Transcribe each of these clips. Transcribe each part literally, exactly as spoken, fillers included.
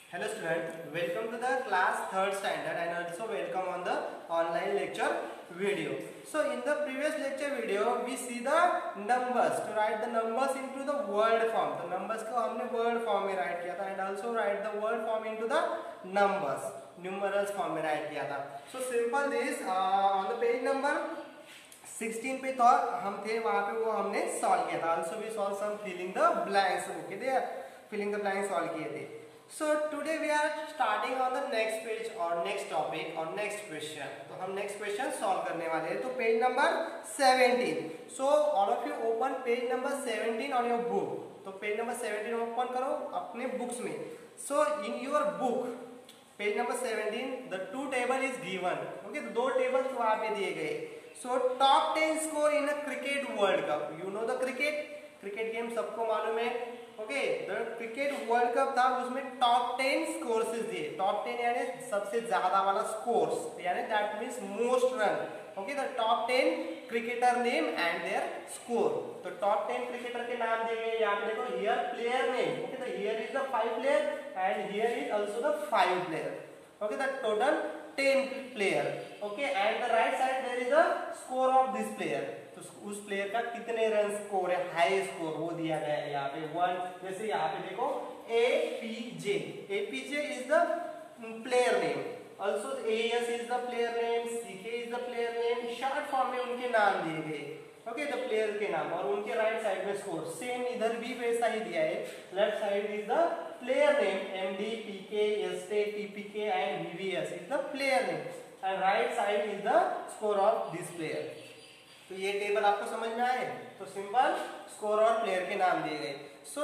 Hello student, welcome to the class third standard and also welcome on the online lecture video. So in the previous lecture video we see the numbers, to write the numbers into the word form. तो numbers को हमने word form में write किया था and also write the word form into the numbers, numerals form में write किया था. So simple this uh, on the page number sixteen पे तो हम थे वहाँ पे वो हमने solve किया था. Also we solve some filling the blanks. Okay, there filling the blanks solve किए थे. So today we are starting on the next page or next topic or next question. तो हम next question solve करने वाले हैं. तो page number seventeen. So all of you open page number seventeen on your book. तो page number seventeen open करो अपने books में. So in your book page number seventeen the two table is given. Okay, तो दो tables वहाँ पे दिए गए. So top ten score in a cricket world cup. You know the cricket? Cricket game सबको मालूम है. Okay, the cricket world cup था, उसमें टॉप टेन स्कोर्स दिए. टॉप टेन यानी सबसे ज्यादा वाला स्कोर्स, यानी that means most run. Okay, the top ten cricketer name and their score. तो टॉप टेन क्रिकेटर के नाम दिए गए. यहाँ पे देखो हियर प्लेयर नेम. ओके, तो here is the five player and here is also the five player. Okay, the total ten player. Okay, and the right side there is the score of this player. तो उस player का कितने run score है, high score वो दिया गया है यहाँ पे वन. जैसे यहाँ पे देखो A P J. A P J is the player name. Also A S is the player name, C K is the player name. Short form में उनके नाम दिए गए. ओके, द प्लेयर के नाम और उनके राइट साइड में स्कोर. सेम इधर भी वैसा ही दिया है. Left side is the player name M D P K S T T P K and V V S is the player name and right side is the score of this player. तो ये table आपको समझ में आए. तो simple score और player के नाम दिए गए. So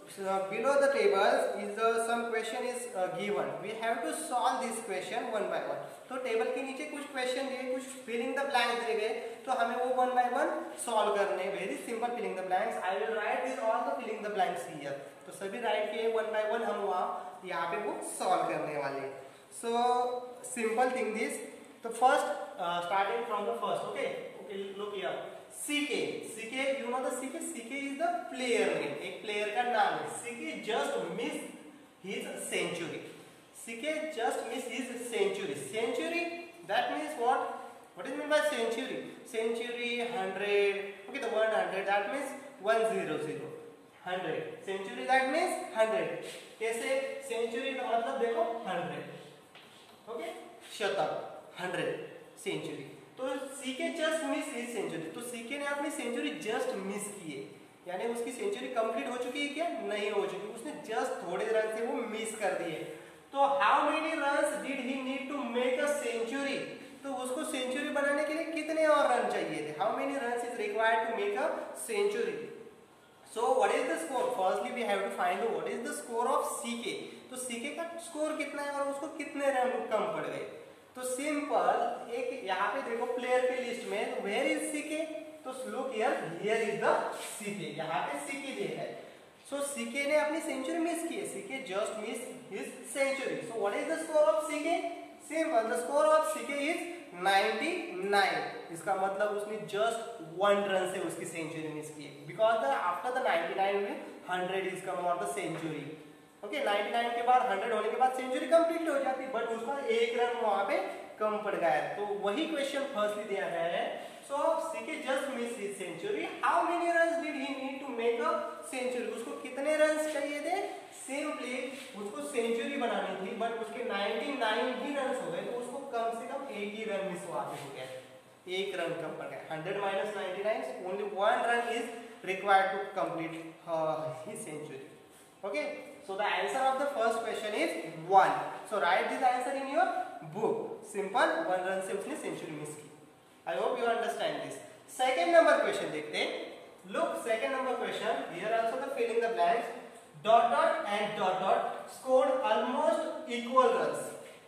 below the table is some question is given. We have to solve this question one by one. तो टेबल के नीचे कुछ क्वेश्चन दिए, कुछ फिलिंग द ब्लैंक्स दिए गए. तो हमें वो वन बाय वन सॉल्व करने. Very simple filling the blanks. I will write this all the filling the blanks here. तो सभी राइट किए वन बाय वन हम वहाँ यहाँ पे वो सॉल्व करने वाले. So simple thing this. तो first starting from the first. Okay, look here. C K. C K, you know the C K? C K is the player name. एक player का नाम है. C K just missed his century. C K just missed his century. Century, that means what? What is meant by century? Century, hundred. Okay, the word hundred, that means one zero zero. Hundred. Century, that means hundred. कैसे? Century का मतलब देखो hundred. Okay? शतक. Hundred. Century. तो C K just miss his century. तो C K ने अपनी century just miss की है, यानी उसकी सेंचुरी कंप्लीट हो चुकी है क्या? नहीं हो चुकी. उसने जस्ट थोड़े रन से वो मिस कर दिए. तो how many runs did he need to make a century. तो उसको सेंचुरी बनाने के लिए कितने और रन चाहिए थे? How many runs is required to make a century. So what is the score? Firstly we have to find what is the score of C K. तो सीके का स्कोर कितना है और उसको कितने रन कम पड़ गए? तो सिंपल एक यहाँ पे देखो प्लेयर के लिस्ट में वेयर इज सीके. तो look here, here is the C K. यहाँ पे सीके दिया है. सो सीके ने अपनी सेंचुरी मिस की है. C K just miss his century. So what is the score of C K? Simple, the score of C K is ninety nine. इसका मतलब उसने जस्ट वन रन से उसकी सेंचुरी मिस की है. Because after the ninety nine में hundred is come of the century. Okay, ninety nine के बाद हंड्रेड होने के बाद सेंचुरी कंप्लीट हो जाती, बट उसका एक रन वहां पे कम पड़ गया है. तो वही क्वेश्चन फर्स्टली दिया गया है. So C K just miss his century. How many runs did he need to make a century. उसको कितने रन्स चाहिए थे? सिंपली उसको सेंचुरी बनानी थी, बट उसके नाइंटी नाइन ही रन्स हो गए. तो उसको कम से कम एक ही रन मिस वहां पे हो गया. एक रन कम पड़ गया. Hundred minus ninety nine, only one run is required to complete his century. Okay, so the answer of the first question is one. So write this answer in your book. Simple, one run से उसने century miss की. I hope you understand this. Second number question देखते हैं. Look, second number question. Here also the filling the blanks. Dot dot and dot dot scored almost equal runs.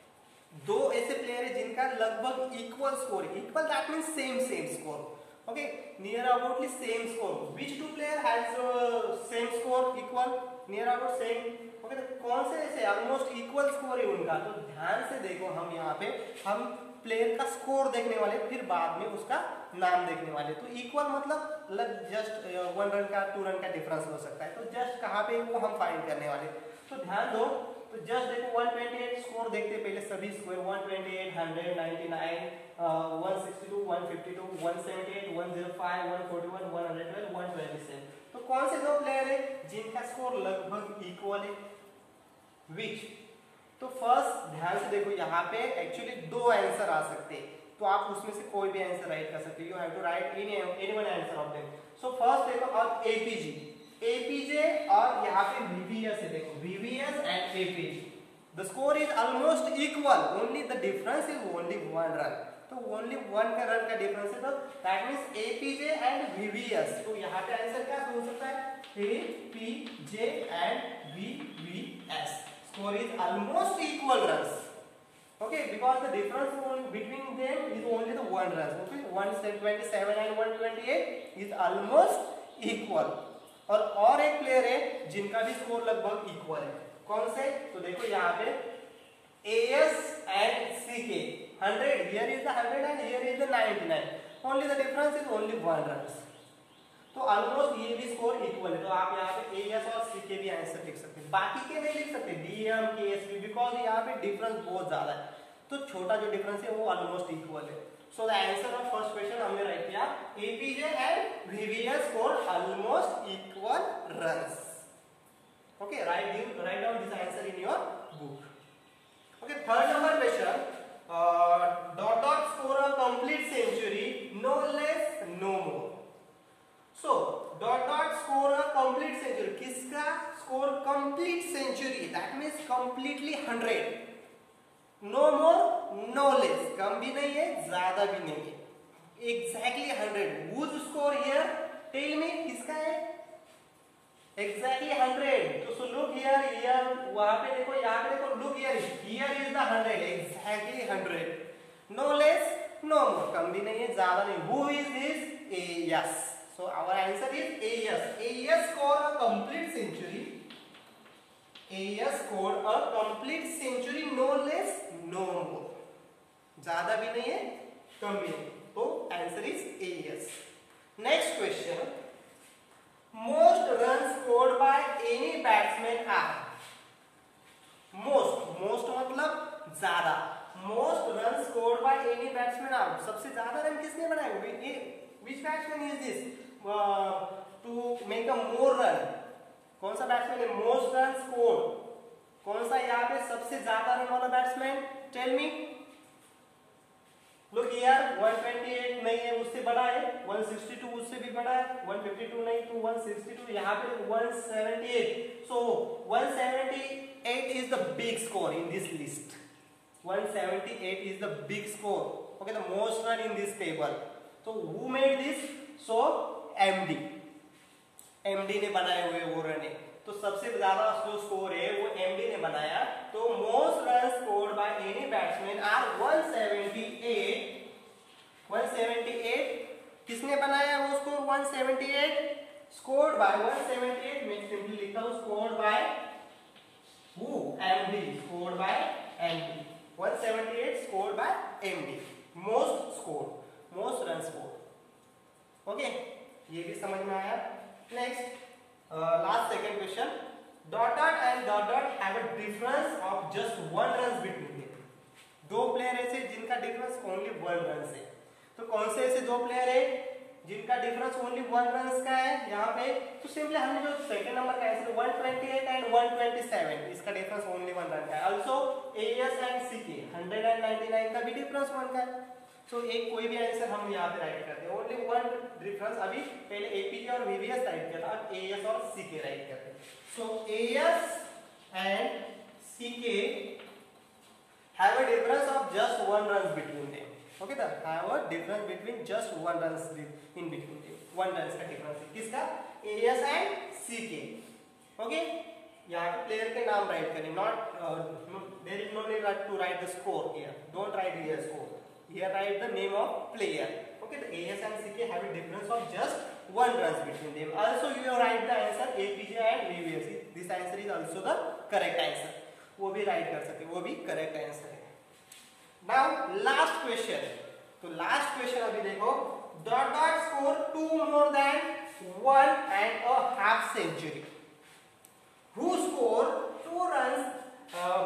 दो ऐसे player है जिनका लगभग equal score. Equal that means same same score. Okay, near aboutly same score. Which two player has uh, same score equal? Near about same. Okay, तो कौन से ऐसे almost equal score है उनका? तो ध्यान से देखो, हम यहाँ पे हम प्लेयर का स्कोर देखने वाले, फिर बाद में उसका नाम देखने वाले. तो इक्वल मतलब जस्ट वन रन का टू रन का डिफरेंस हो सकता है. तो जस्ट कहाँ पे वो हम फाइंड करने वाले. तो ध्यान दो, तो जस्ट देखो वन ट्वेंटी एट स्कोर देखते पहले सभी score one twenty eight, hundred, ninety nine, one sixty two, one fifty two, one seventy eight, one zero five, one forty one, one hundred twelve, one twenty seven. तो कौन से दो player है जिनका score लगभग इक्वल है? विच? तो first ध्यान से देखो, यहाँ पे एक्चुअली दो आंसर आ सकते हैं, तो आप उसमें से कोई भी आंसर राइट कर सकते हो। You have to write any any one answer of them. So first देखो, और एपीजी, एपीजे और यहाँ पे वीवीएस है, देखो V V S and A P J, the score is almost equal, only the difference is only one run. तो ओनली वन का रन का डिफरेंस है, तो that means A P J and V V S. तो यहाँ पे आंसर क्या हो सकता है? A P J and V V S score is almost equal runs, okay, because the difference between them is only the one runs, okay, one twenty-seven and one twenty-eight is almost equal। और और एक प्लेयर है जिनका भी स्कोर लगभग इक्वल है, कौन से? तो देखो यहाँ पे A S and C K, hundred, here is the hundred and here is the ninety nine, only the difference is only one runs। तो ऑलमोस्ट ये भी स्कोर इक्वल है, तो आप यहाँ पे एएस और सीके भी आंसर लिख सकते हैं, बाकी के नहीं लिख सकते, डीएम, केएसपी, बिकॉज यहाँ पे डिफरेंस बहुत ज्यादा है, तो छोटा जो डिफरेंस है वो ऑलमोस्ट इक्वल है। So the answer of first question हमने राइट किया, A P J and V V S score almost equal runs. Okay, write write down this answer in your book. Okay, third number question, dot dot score a complete century, no less no more. So dot dot score a complete century, किसका score complete century, that means completely hundred, no more no less, कम भी नहीं है ज्यादा भी नहीं है, exactly hundred। whose score here, tell me किसका है? exactly hundred। तो so look here, here वहां पे देखो, यहाँ पे देखो, look here, here is the hundred, exactly hundred, no less no more, कम भी नहीं है ज्यादा नहीं। who is this? A, yes। So our answer is A E S. A E S scored a complete century. A E S scored a complete century, no less, no more. ज़्यादा भी नहीं है, कम भी नहीं, तो answer is A E S. Next question. Most runs scored by any batsman are. Most, most मतलब ज़्यादा. Most runs scored by any batsman are. सबसे ज़्यादा रन किसने बनाए? Which batsman is this? Uh, to make a more run, कौन सा batsman है most run scored? कौन सा यहाँ पे सबसे ज्यादा रन वाला batsman? Tell me. Look here, one twenty eight नहीं है, उससे बड़ा है, वन सिक्सटी टू उससे भी बड़ा है, वन फिफ्टी टू नहीं तो वन सिक्सटी टू, यहाँ पे one seventy eight. So one seventy eight is the big score in this list. one seventy-eight is the big score, okay, the most run in this table. So who made this? So M D, M D ने बनाए हुए वो run है, तो सबसे ज्यादा जो score है वो एमडी ने बनाया। तो most run scored by any batsman are one seventy eight. One seventy eight किसने बनाया वो स्कोर? One seventy eight scored by one seventy eight, मैं सिंपली लिखता हूं scored by who? M D, scored by M D. One seventy eight scored by M D, most score, most run score. Okay, ये भी समझ में आया। Next, last second question, dot dot and dot dot have a difference of just one run between them. दो player ऐसे जिनका difference only one run है, तो कौन से ऐसे दो प्लेयर है जिनका डिफरेंस ओनली वन रन का है यहाँ पे? तो सिंपली हमने जो सेकंड नंबर का answer one twenty eight and one twenty seven, इसका डिफरेंस ओनली वन रन का है। Also A S and C K, hundred and ninety nine का भी डिफरेंस वन का है। तो so, एक कोई भी आंसर हम यहाँ पे राइट करते हैं, ओनली वन डिफरेंस। अभी पहले एपीजे और वीवीएस राइट किया था, अब एएस और सीके राइट करते हैं। So A S and C K have a difference of just one run between them. Okay, the have a difference between just one run in between them, one run का difference है किसका? As and C K. Okay, यहाँ पे player के नाम write करें, not there is no need to write the score here, don't write here score, here write the name of player. Okay, the A S and C K have a difference of just one runs between them. Also you write the answer A P J and V V S. This answer is also the correct answer. वो भी write कर सकते, वो भी correct answer है। Now last question. तो last question अभी देखो, dot dot score two more than one and a half century. Who score two runs uh,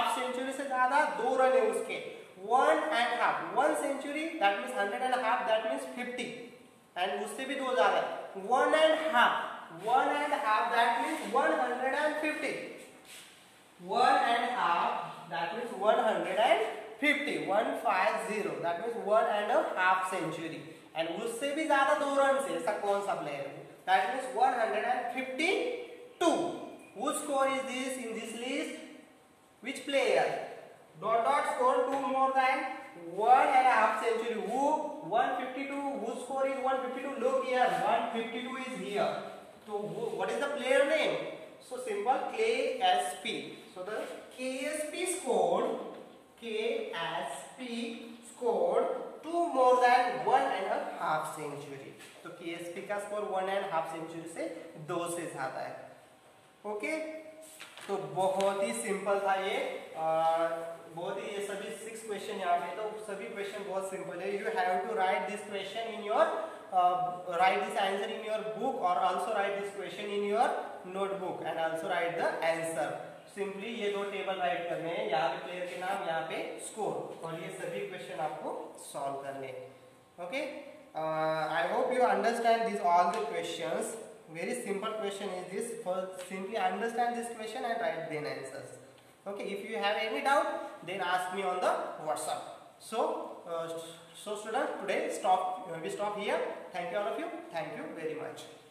half century से ज्यादा दो रन है उसके, one and half, one century that means hundred and half that means fifty, and उससे भी दो ज्यादा है, one and half, one and half that means one hundred and fifty, one and half that means one hundred and fifty, one five zero that means one and half century, and उससे भी ज्यादा दो run से ऐसा कौन सा player है, that means one hundred fifty two. Whose score is this in this list? Which player? Dot dot score two more than one and a half century. Who? one fifty-two. Whose score is one fifty-two? Look here, one fifty-two is here. So who, what is the player name? So simple, K S P. So the K S P scored, K S P scored two more than one and a half century. तो K S P का score one and a half century से दो से ज्यादा है. Okay okay? तो बहुत ही simple था ये, आ, बहुत ही ये सभी सिक्स क्वेश्चन यहाँ पे, तो सभी क्वेश्चन बहुत सिंपल है. You have to write this question in your, write this answer in your book और also write this question in your notebook and also write the answer. Simply ये दो table right करने हैं, यहाँ पे player के नाम, यहाँ पे स्कोर, और ये सभी क्वेश्चन आपको सॉल्व करने हैं. Okay, I hope you understand this all the questions. Very simple question is this. First, simply understand this question and write then answers. Okay. If you have any doubt, then ask me on the WhatsApp. So, uh, so students, today stop. We stop here. Thank you all of you. Thank you very much.